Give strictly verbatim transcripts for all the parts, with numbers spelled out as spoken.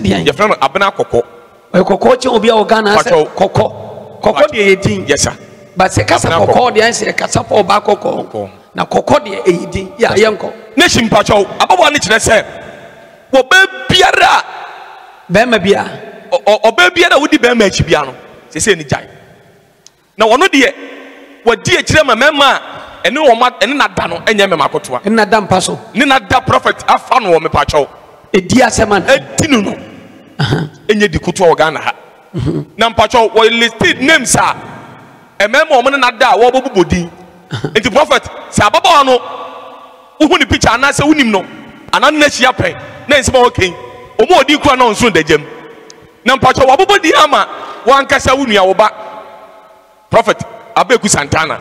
dian your friend Abena Kokor e Kokor che obi a Ghana say Kokor Kokor de yedin yes sir but se kasa Kokor de answer kasa for ba Kokor na Kokor de yedin ya yenko nation pacho ababo ne kire say wo be biara be ma bia o be biara wodi be ma achi bia no se se ni jai na wono de wadi akire ma mema ene wo ma ene na da no enye me makotoa ene na da mpa so ne na da prophet afa no wo me pacho e di asema e dinu no aha enye di kuto Ghana ha na mpacho wo listed names a emema o me na da wo bobodin enti prophet se ababa no wo ni picture na se wonim no anan na hia pen na nsema okay o mo odi kura na onso dagem na mpacho wo bobodin ama wo ankasa wo nua wo ba prophet Abeku Santana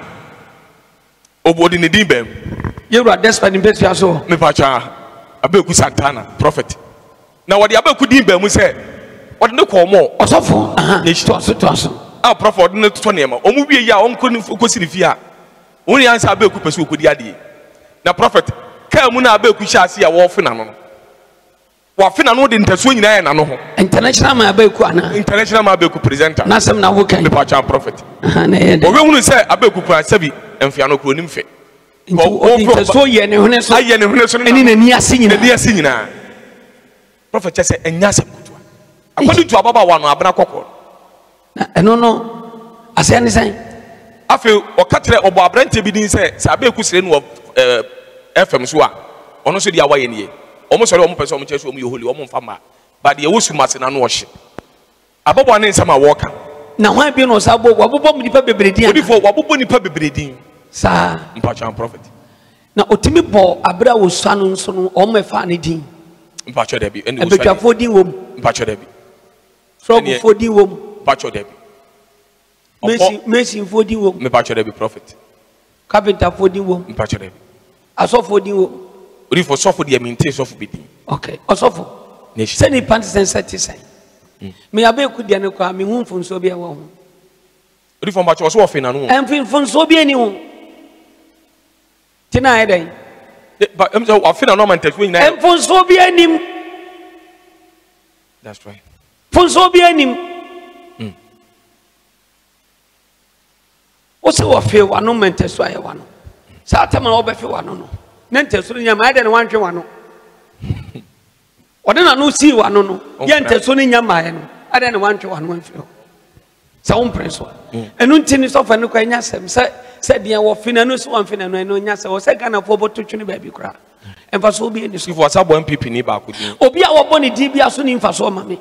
obodi ne din bem yewra despite in betu aso me pacha Abeku Santana prophet na wodi Abeku din bem say wodi ne ko mo osofo aha to aso to aso ah prophet wodi ne to ne ma omu wie ya onko ni kosi ne fia woni ansa Abeku pesu okodi ade na prophet ka mu na Abeku hia ase ya wo fina no wa fina no de ntaso nyina ya na no ho international ma Abeku ana international ma Abeku presenter na sem na wo kan me pacha prophet aha na ye de owe hunu say Abeku kwa sabi emfia no kro nim fe ntaso ye ne hune so aye ne hune so eni na ni ase nyina ni ase nyina prophet say enya asem kutua akwadi tu ababa wa no Abena Kokor na eno no ase ne san afi o katre obo abrante bi din say say Abeku sire no eh F M so a ono so dia wa ye ne omo sore omo pese omo cheso omo ye holy omo mfa ma ba de wosu mase na no wo hye ababa ne nsama wo ka na hwan bi no sa bo wabobọ nipa bebredi odi fo wabobọ nipa bebredi sa mpacha prophet na otimi bo abra wo sua no nso no o mefa ne din mpacha da bi ene wo sua betwafo din wom mpacha da bi frog fo din wom mpacha da bi messi messi fo din wom mpacha da bi prophet carpenter fo din wom mpacha da bi asofo din wom odi fo sofo de maintain sofo bi din okay asofo se ni panti sensitive sai me Abeku dia ne kwa me hu mfunso bi e wo ho odi fo mpacha so wo fe na no em mfunso bi ani ho tina e den but em so afina no man tafu nyina em mfunso bi anim that's right mfunso bi anim mm o se wo fe wa no menteso aye wa no sa tema wo be fe wa no no na nteso nyama ade ne wantwe wa no ode na no si wa no no ye nteso ni nyama aye no ade ne wantwe wa no wantwe sa wo preso enu ntini so fa ne kwa nya sem se se dia wo fina no so wan fina no eno nya se wo se Ghana fo bo to twene ba bi kra emfa so bi eni so if wasa bo M P P ni ba ko din obi a wo bo ni di bia so ni mfa so ma me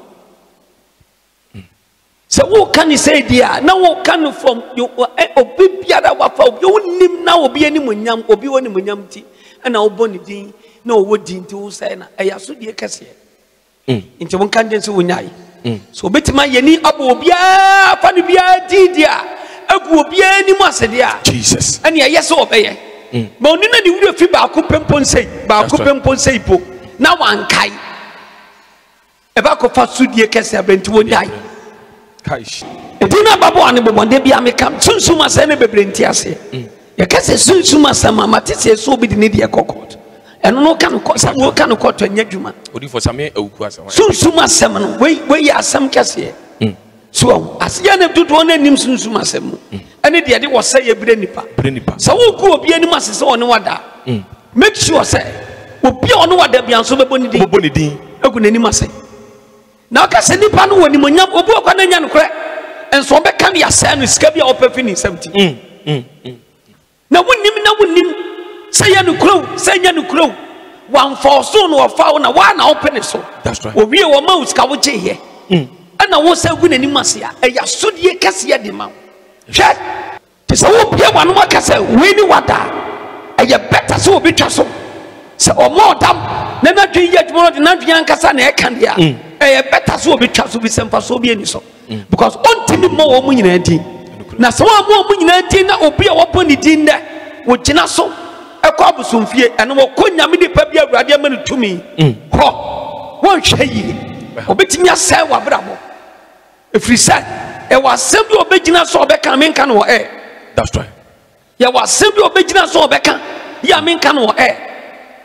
se wo kan ni say dia na wo kan from obi bia da wa fa obi wonim na obi ani munyam obi woni munyam ti na wo bo ni din na wo din ti wo say na eya so die kase mm nti won kan den se wo nyai so betima yeni abo obi a fa ni bia di dia agu obi ani mu asede a Jesus ani ya yeso obeye ma oni na di wuri fi ba ko pempon sei ba ko pempon sei po na wankai e ba ko fa so die kase abenti wo nyai kaish edina babo ane bobonde bia me kam sunsuma se ne bebrenti ase ye kase sunsuma sama matese so bi de ne die kokot eno no kan ko sa wo kan ko to nyadwuma odi for same awuku asem sunsuma sama no we we ya asem kase so asiya ne dudu on anim sunsuma asem no ene de de wo se ye bre nipa bre nipa sa wo ku obi anim asese one wada make sure say obi one wada bia so bebo ni din bebo ni din agu nanim ase na ka se nipa no woni monyam obi okwa na nya no kre enso be kan ya sa no sika bia opa fini seventy mm mm na wonim na wonim say ya no kro say nya no kro wan for so no ofa wo na wa na open so that's right owie wo ma usika wo che he mm ana wo sa gu nanim ase ya e ya so die kase ya de ma hwe te so wo bia wanu makase we ni wada e ya better so obi twa so se o mo dam na na twi ya tmo na twi ankasa na e kan dia e ya better so obi twa so bi semfa so bi ani so because ontimi mo wo mu nyina din na so wo mo mu nyina din na obi a wo boni din da wo gina so e kwa busumfie ene wo konyame di pa bi awurade amanu tumi ho won hwe yi obetimi asai wa brabo efri sai e wa sem bi obegina so obeka me nka no e that's right ya wa sem bi obegina so obeka ya me nka no e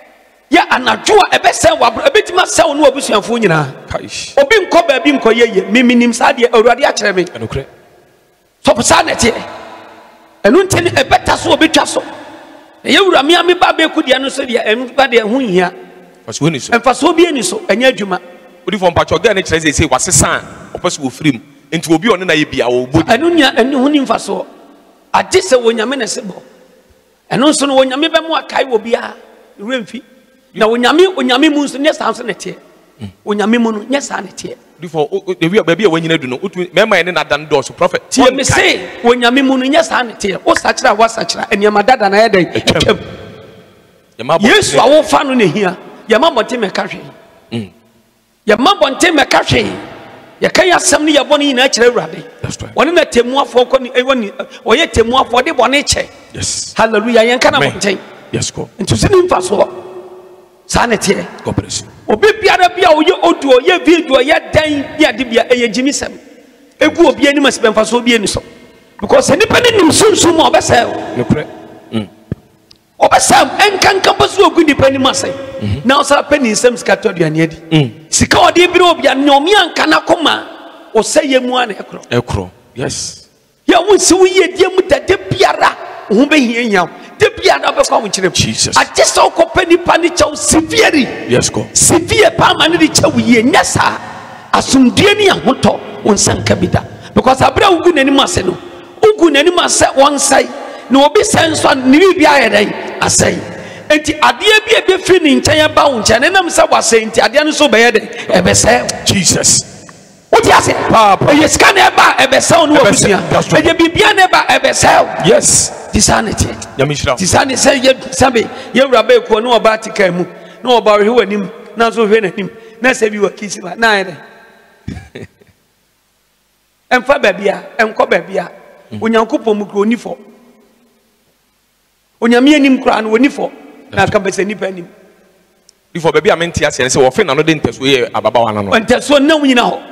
ya anadwo a ebesen wabro ebetima sew no abusuafo nyina obi nkọ ba bi nkọ yeye miminim sade awurade a kyerɛ me enokre so pesa na tie enu ntene ebeta so obetwa so ye wura me ame ba be kudia no so dia enu ba de ho hia faso ni so emfaso bi ani so enya adwuma odi fo mpacho ga ne kyerɛ sɛ wasesa opeso wo firim enti obi one na ye bia wo bodi enu nya enu ho ni mfaso ade sɛ wonyame na se bo enu nso no wonyame be mu akai wo bia remfi na wonyame wonyame mu nso ne sanso ne tie wonyame mu no nye sa ne tie before the we ba bia wanyina du no mema ye ne na dan do so prophet tie me say wonyame mu no nye sa ne tie wo sachira wa sachira eniama dada na ye den atwam Yesu awo fa no ne hia ye ma bonte me ka hwe mm ye ma bonte me ka hwe ye kan asem ne ye bone nyina akira awurade woni na temuafo ko ni woni oye temuafo de bone che yes hallelujah yen kana bonte yes ko nti sini mfaso sanete God bless you obi biara bia oye oduo ye video ye dan bia de bia eye jimisem egu obi ani masbe mfaso obi ani so because enipa ni nim sunsun mo obese no pray mm obesam enkankan baso ogu nipa ni masai na osara pani nsem sika to aduane adi sika odi bire obi anyomi anka na koma o seye mu ana ekro ekro yes ya wonsi wo ye die mu dade biara ho be hie nya de biara be kwa wonkyere Jesus agesa okopa nipa ni chaw severely yes go severe pa ma ni chaw ye nya sa asumdie ni ahoto wonsanka bida because abra ugu nani mase no ugu nani mase wonsai no obi senso ni bibia yedai asai enti ade bia be firi ni nkyɛn ba wo nkyɛn nam sɛ wasai enti ade no so be yedai ebese Jesus what you say papa yes can eba ebese no obusia e bibia na eba ebese yes disanity yamishira disanity say ye sabe ye wura ba ekuo no oba tika mu no oba hwe wanim na so hwe nanim na sɛ bi wa kisi ba na yede emfa babia enko babia onyankopɔ mu kro nifo onyame anim kra no onifo na ka bese nipa anim before baby amenti ase sɛ wo fe na no de nteso ye ababawa na no nteso na wunyina ho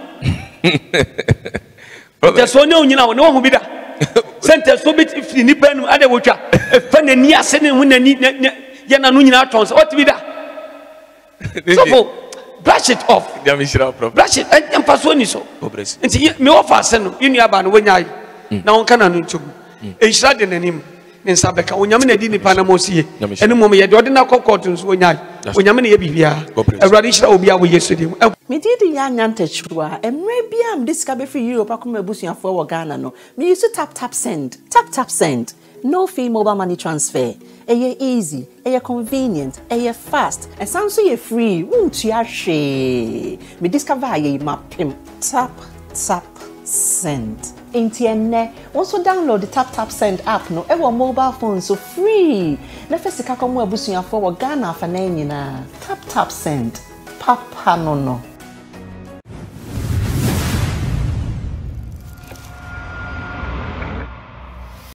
nteso na wunyina ho ne wo hu bi da sente so bit firi nipa anim ade wotwa fa na ni ase ne hu na ni ye na no nyina atɔn so what bi da so brush it off yamishira prof brush it and paso ni so nti me offer ase no yinu aba no wanyai na won kana no ntum enhira de nanim ne nsabeka onyame na di nipa na mosie ene mom ye de odina kokor tun so wanyai onyame na ye bibia awurade nhira obi a wo yesu dim me di di ya nyantachua emre bia am disika be fi Europe akoma abusuafo wo Ghana no me use tap tap send tap tap send no fee mobile money transfer eye easy eye convenient eye fast and sound so ye free won't you hwe me discover ye mapim tap tap send Intienne also download the tap tap send app no ewo mobile phone so free na fesika komo abusuafo wo Ghana fa na nyina tap tap send papa no no